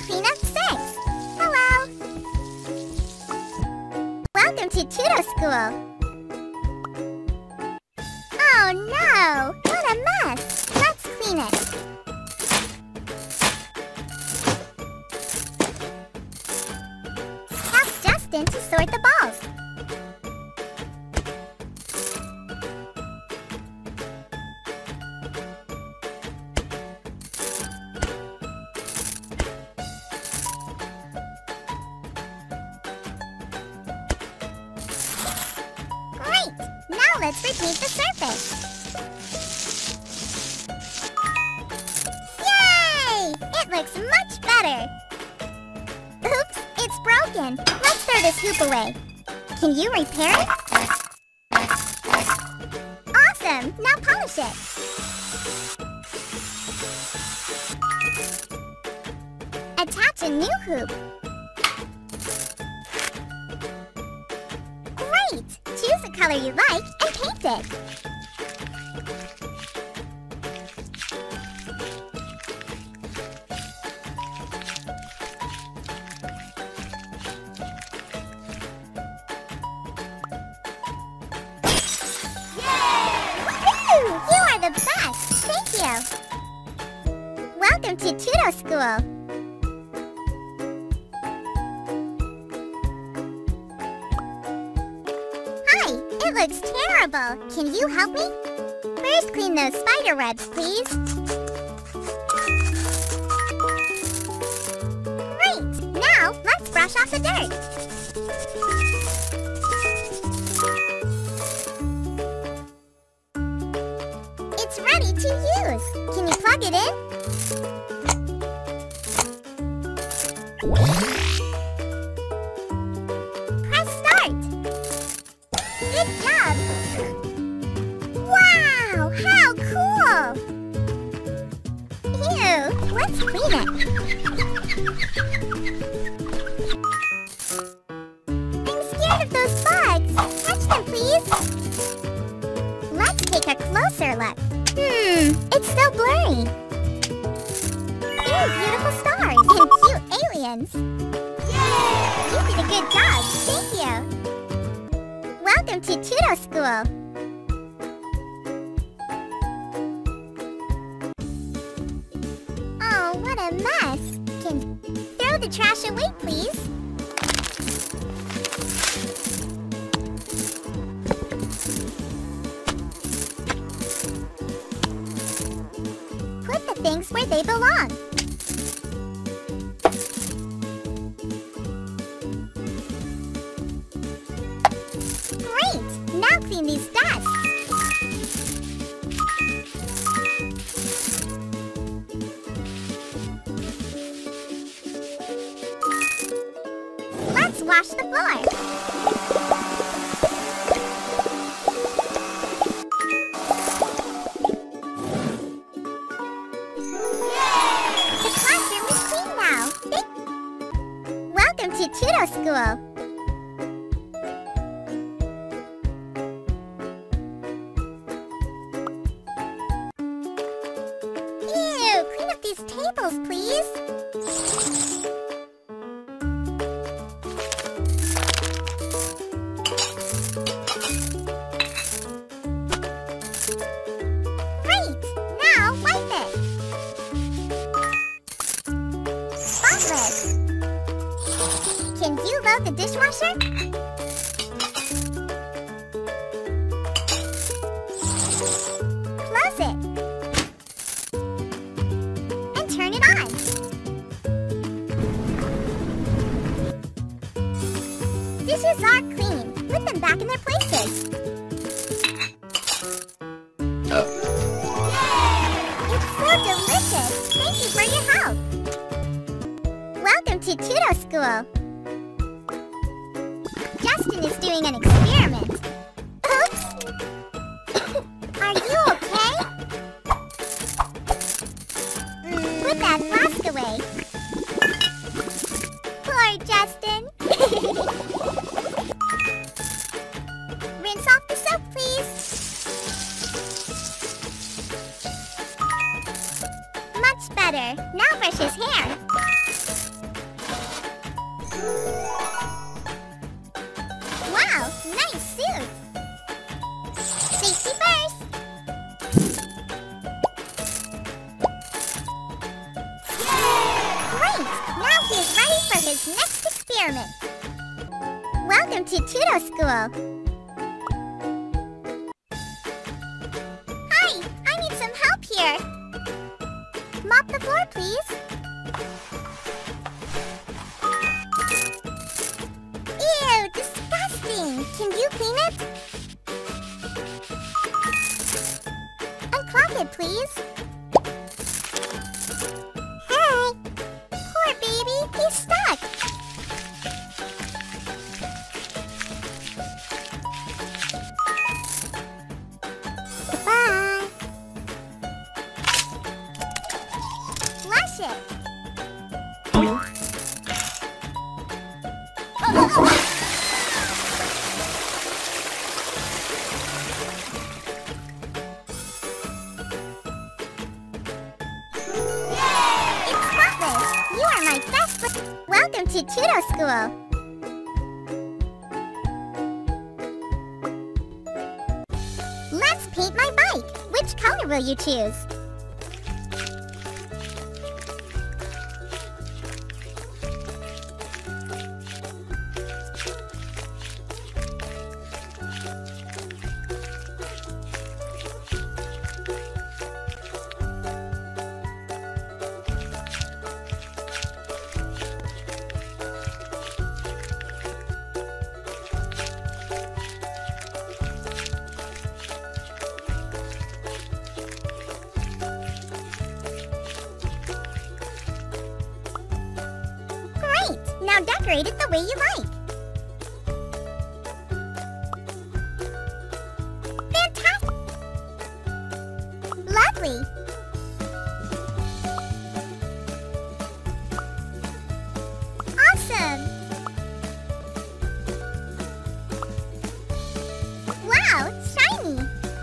Clean Up 6. Hello. Welcome to Tuto School. Oh no! What a mess! Let's clean it. Ask Justin to sort the balls. Great! Now let's repaint the surface. Yay! It looks much better. Oops, it's broken. Let's throw this hoop away. Can you repair it? Awesome! Now polish it. Attach a new hoop. Great! Choose the color you like and paint it. Woohoo! You are the best! Thank you! Welcome to Tuto School. Hi! It looks terrible! Can you help me? First clean those spider webs, please. Great! Now, let's brush off the dirt. It's ready to use. Can you plug it in? Press start. Good job. Wow, how cool. Ew, let's clean it. I'm scared of those bugs. Touch them, please. Let's take a closer look. It's so blurry. Ew, beautiful stars and cute aliens. Yay! You did a good job. Thank you. Welcome to Tuto School. Oh, what a mess. Can throw the trash away, please? Put the things where they belong. Great! Now clean these desks. Let's wash the floor. The classroom is clean now. Welcome to Tuto School. Ew, clean up these tables, please. Great! Now wipe it. Spotless. Can you load the dishwasher? Close it. And turn it on. Dishes are clean. Put them back in their places. It's so delicious! Thank you for your help! Welcome to Tuto School! Justin is doing an experiment. Oops! Are you okay? Put that flask away. Poor Justin! Rinse off the soap, please. Much better. Now brush his hair. experiment. Welcome to Tuto School. Hi, I need some help here. Mop the floor, please. Ew, disgusting. Can you clean it? Unclog it, please. Hey. Poor baby, he's stuck. Goodbye. Flush it. Welcome to Tuto School. Let's paint my bike. Which color will you choose? Now decorate it the way you like. Fantastic! Lovely! Awesome! Wow, it's shiny!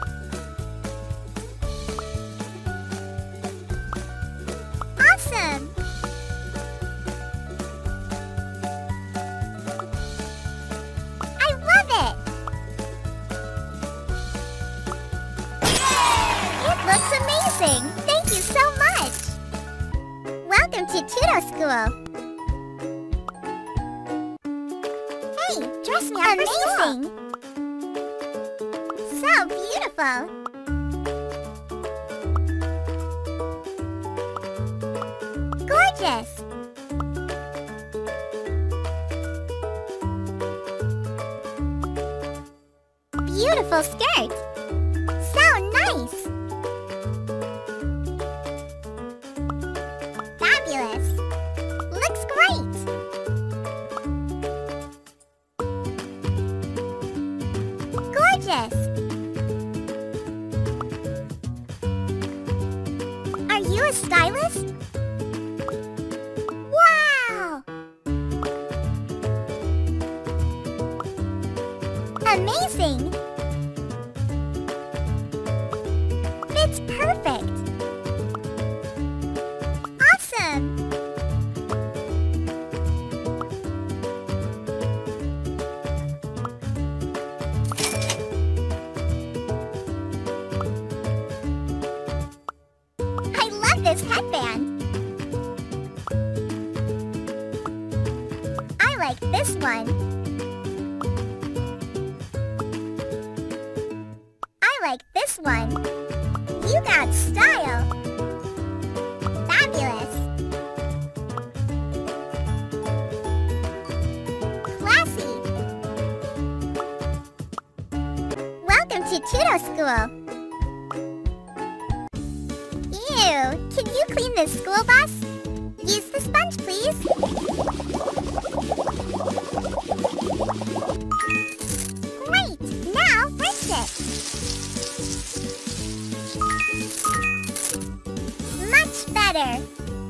Awesome! Looks amazing! Thank you so much! Welcome to Tuto School! Hey, dress me up for school! So beautiful! Gorgeous! Beautiful skirt! So nice! Looks great! Gorgeous! Are you a stylist? Wow! Amazing! Fits perfect! Awesome! This headband. I like this one. I like this one. You got style. Fabulous. Classy. Welcome to Tuto School. Can you clean this school bus? Use the sponge, please. Great! Now rinse it. Much better.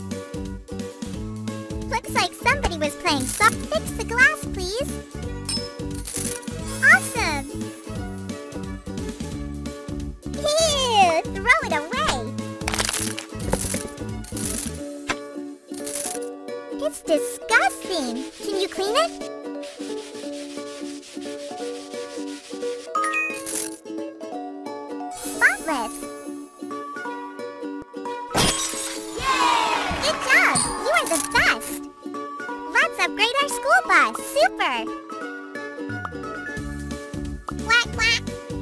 Looks like somebody was playing soft. Fix the glass, please. Awesome! Ew! Throw it away. It's disgusting. Can you clean it? Spotless. Yay! Good job. You are the best. Let's upgrade our school bus. paper. Quack, quack.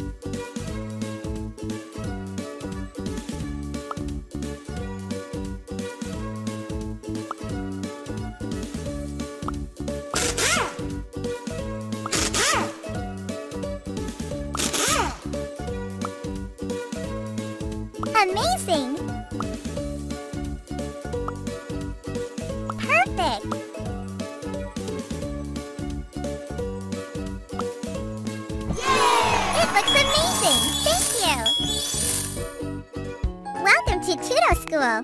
Amazing! Perfect! It looks amazing! Thank you! Welcome to Tuto School!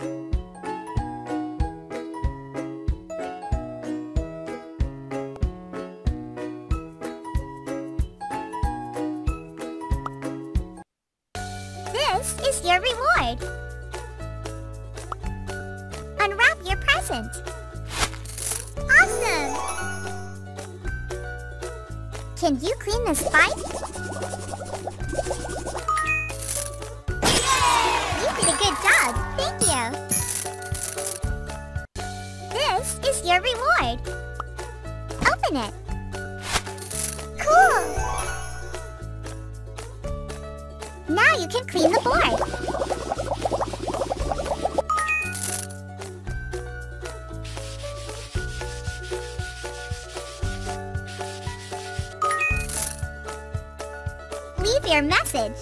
This is your reward. Unwrap your present. Awesome! Can you clean this bike? You did a good job. Thank you. This is your reward. Open it. Cool! Now you can clean the board. Leave your message.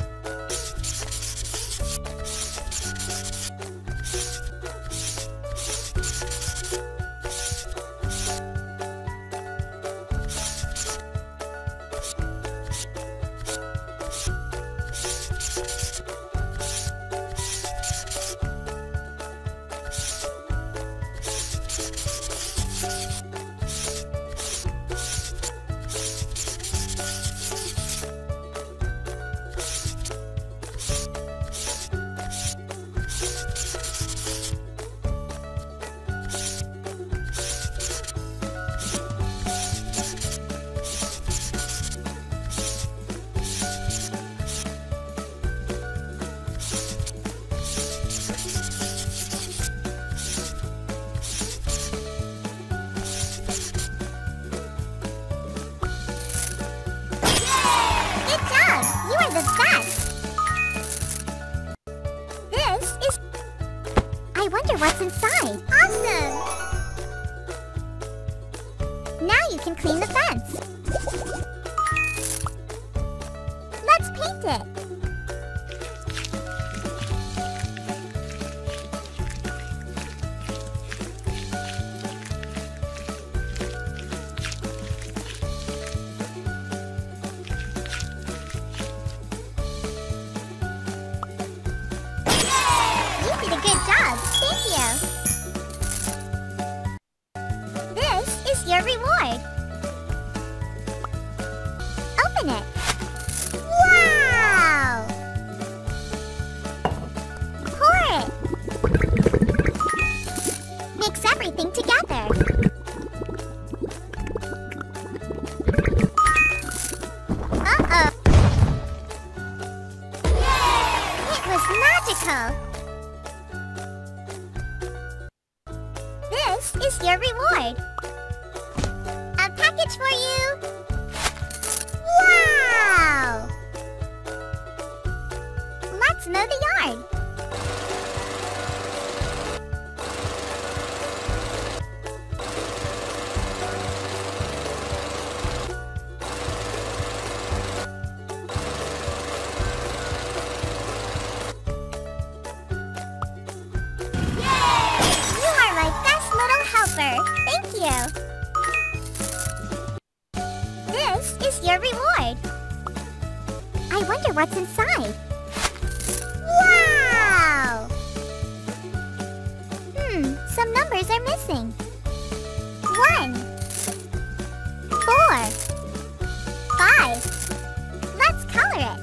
I wonder what's inside. Awesome! Now you can clean the fence. Let's paint it. You did a good job. Thank you. This is your reward. Open it. Wow! Pour it. Mix everything together. Uh-oh. It was magical. This is your reward. A package for you. Wow! Let's mow the yard. You are my best little helper. Thank you. This is your reward. I wonder what's inside. Wow! Some numbers are missing. 1, 4, 5. Let's color it.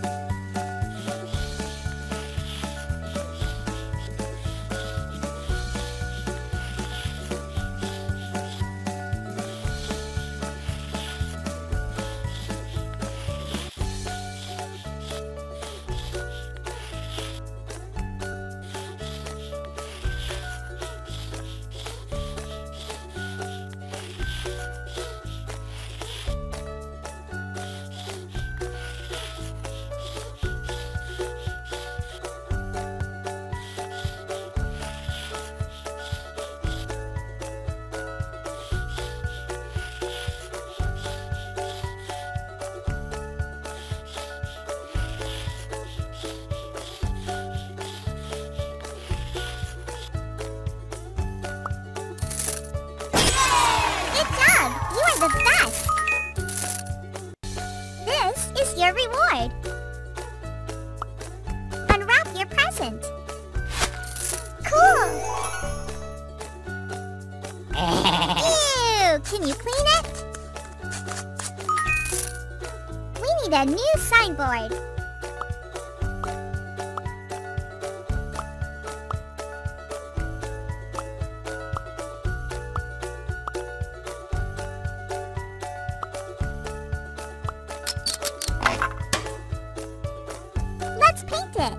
card. Unwrap your present. Cool! Ew! Can you clean it? We need a new signboard. Let's paint it.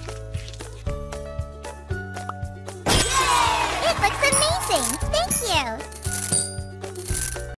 It looks amazing! Thank you!